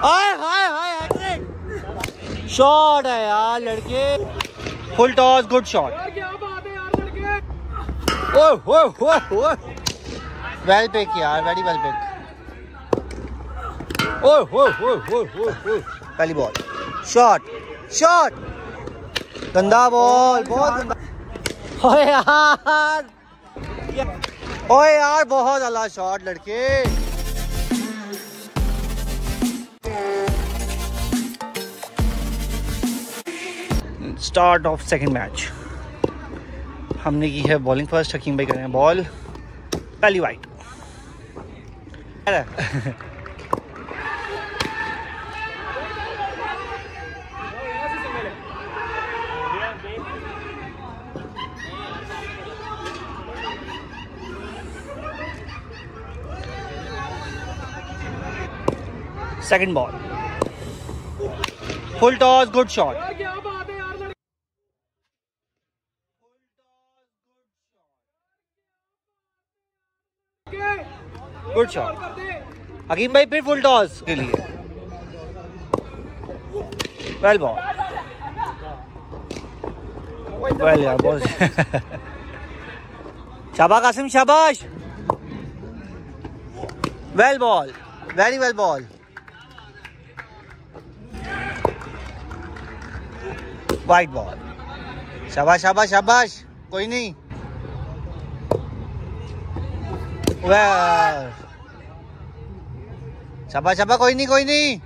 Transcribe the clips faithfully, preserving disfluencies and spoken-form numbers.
हाय हाय हाय hat trick shot है यार लड़के। Full toss good shot. Oh ओह ओह ओह वेल पिक यार, वेरी वेल पिक। ओह ओह ओह ओह oh पहली बॉल शॉट शॉट गंदा बॉल, बहुत गंदा। ओए यार ओए यार बहुत अला शॉट लड़के। Start of second match. हमने की है बॉलिंग फर्स्ट, हकीम भाई करें बॉल, पहली wide. Second ball full toss good shot. Good shot Hakim भाई, फिर फुल टॉस के लिए। वेल बॉल, वेल यार बहुत। शाबाश कासिम शाबाश। Well ball, very well ball. Wide ball, शाबाश शाबाश शाबाश, कोई नहीं। वेल शाबाश शाबाश, कोई नहीं कोई नहीं।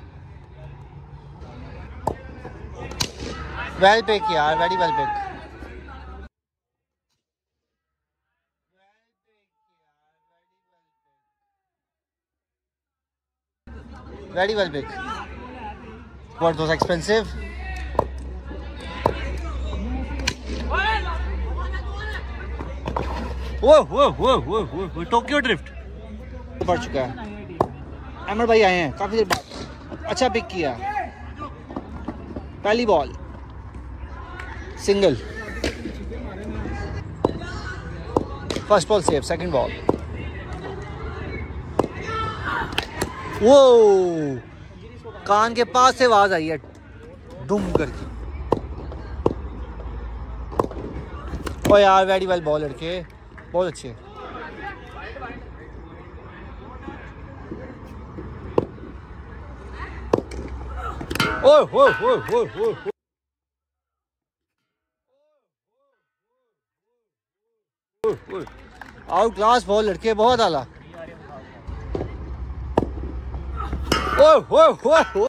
वेल पिक यार, very well pick. Very well pick. What was expensive? वो वो वो वो वो टोक्यो ड्रिफ्ट पड़ चुका है। अमर भाई आए हैं काफी देर बाद, अच्छा पिक किया। पहली ball single, first ball save. Second ball वो कान के पास से आवाज आई है दुम करके। ओ यार वेरी वेल बॉल लड़के, बहुत अच्छे। ओह ओह ओह ओह ओह आउट क्लास बॉल लड़के, बहुत आला। ओह ओह ओह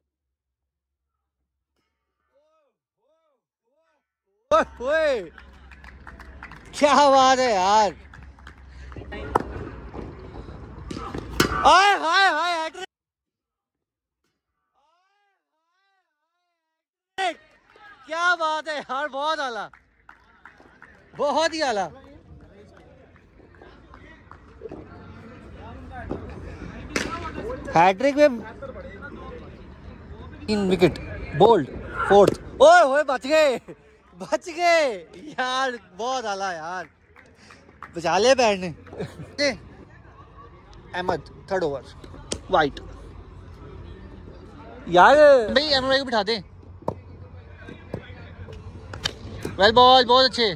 ओह क्या बात है यार। हाय हाय हाय हैट्रिक, क्या बात है यार, बहुत आला, बहुत ही आला। हैट्रिक में तीन विकेट, बोल्ड फोर्थ। ओए ओए बच गए बच गए यार, बहुत आला यार, बचा ले बैट ने। Ahmed third over wide. यार भाई अहमद भाई को बिठा दे। वेल बॉल, बहुत अच्छे।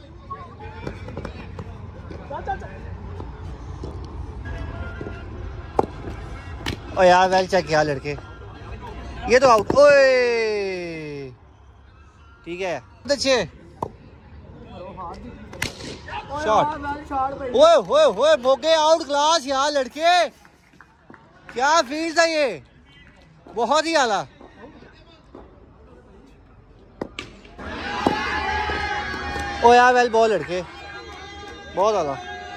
ओ यार वेल चेक किया लड़के, ये तो आउट। ओए ठीक है, बहुत अच्छे शॉट। ओए ओए ओए बोगे आउट क्लास यार लड़के, क्या फील्ड था ये, बहुत ही आला। ओ यार वेल बॉल लड़के, बहुत आला।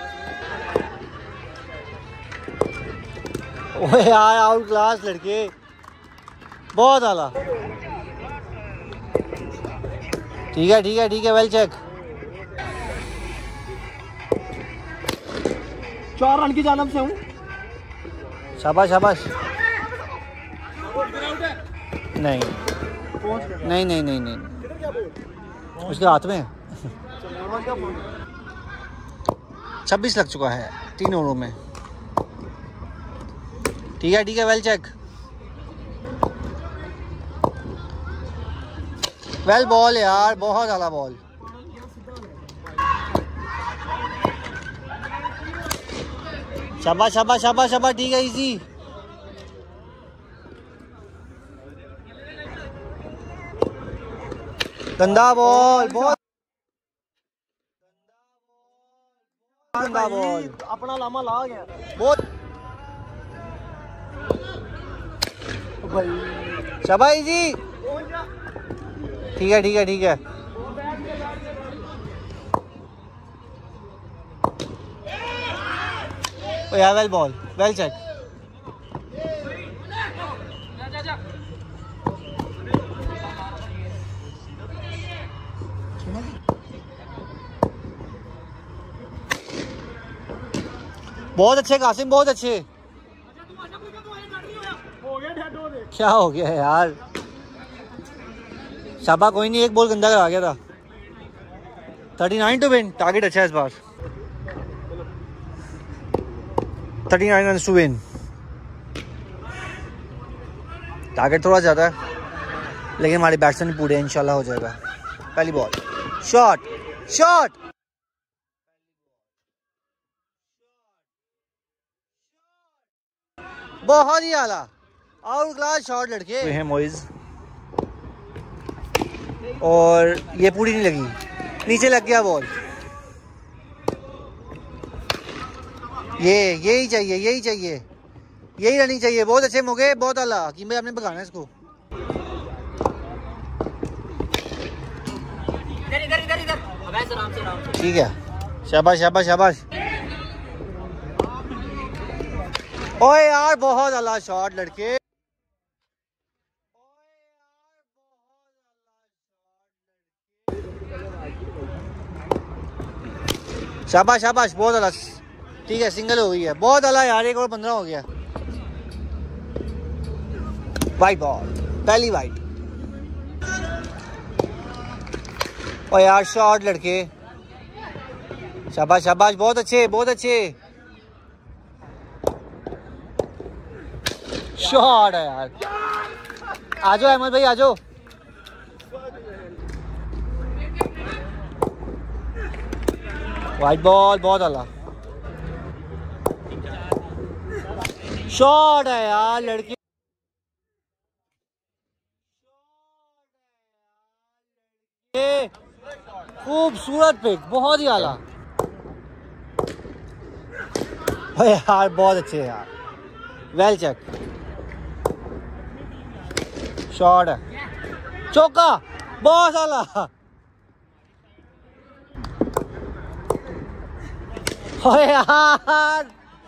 ओ यार आउट क्लास लड़के, बहुत आला। ठीक है ठीक है ठीक है, वेल चेक। चार रन की जानिब से हूँ। शाबाश शाबाश। नहीं नहीं नहीं नहीं नहीं, उसके हाथ में छब्बीस लग चुका है तीन ओवरों में। ठीक है ठीक है, वेल चेक। वेल बॉल यार, बहुत आला बॉल। शाबाश शाबाश शाबाश शाबाश, ठीक है, इजी। गंदा बॉल, बहुत गंदा बॉल, अपना लामा ला गया बहुत। शाबाश जी, ठीक है ठीक है ठीक है। ओ यार, वेल बॉल, वेल चेक। बहुत अच्छे कासिम, बहुत अच्छे। क्या हो गया यार? शाबा, कोई नहीं, एक बॉल गंदा करा गया था। Thirty nine to win, target अच्छा है इस बार। Thirty nine run to win, target थोड़ा ज़्यादा है लेकिन हमारे बैट्समैन पूरे, इंशाल्लाह हो जाएगा। पहली बॉल, शॉट शॉट, बहुत ही आला आउट क्लास शॉट लड़के हैं मोइज। और ये पूरी नहीं लगी, नीचे लग गया बॉल। ये यही चाहिए, यही चाहिए, यही रनिंग चाहिए। बहुत अच्छे मौके, बहुत आला। हकीम भाई आपने भगाना है इसको। ठीक है, शाबाश शाबाश शाबाश। ओए यार, बहुत आला शॉट लड़के। शाबाश शाबाश, बहुत आला। ठीक है, सिंगल हो गई है, बहुत आला यार। एक और पंद्रह हो गया। वाइट बॉल, पहली वाइट। और यार शॉट लड़के, शाबाश शाबाश, बहुत अच्छे बहुत अच्छे। शॉट है यार। आ जाओ अहमद भाई, आ जाओ। वाइट बॉल, बहुत आला। शॉट है यार लड़के, खूबसूरत पिक, बहुत ही आला। यार बहुत अच्छे यार, वेल चेक। शॉट है, चौका, बहुत आला। यार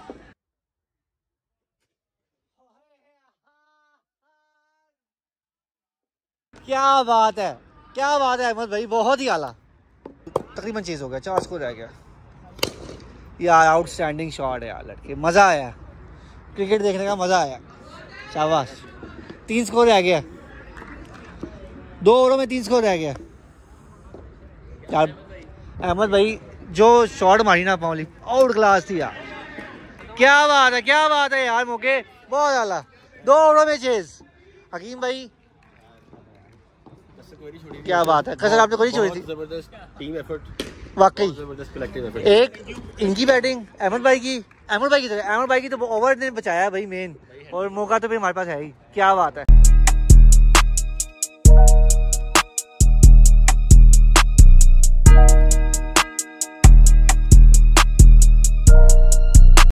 क्या बात है, क्या बात है अहमद भाई, बहुत ही आला। तकरीबन चीज हो गया, चार स्कोर रह गया यार। आउटस्टैंडिंग शॉट है यार लड़के, मजा आया, क्रिकेट देखने का मजा आया। शाबाश। तीन स्कोर रह गया, दो ओवरों में तीन स्कोर रह गया यार। अहमद भाई जो शॉट मारी ना पावली, आउट क्लास थी यार। क्या बात है, क्या बात है यार, मौके बहुत आला। दो ओवरों में चेज। हकीम भाई क्या बात है, कसर आपने कोई छोड़ी थी। जबरदस्त टीम एफर्ट, वाकई जबरदस्त कलेक्टिव एफर्ट। एक इनकी बैटिंग, अहमद भाई की, अहमद भाई की तरह, अहमद भाई की तो ओवर ने बचाया भाई मेन, और मौका तो भी हमारे पास है ही। क्या बात है।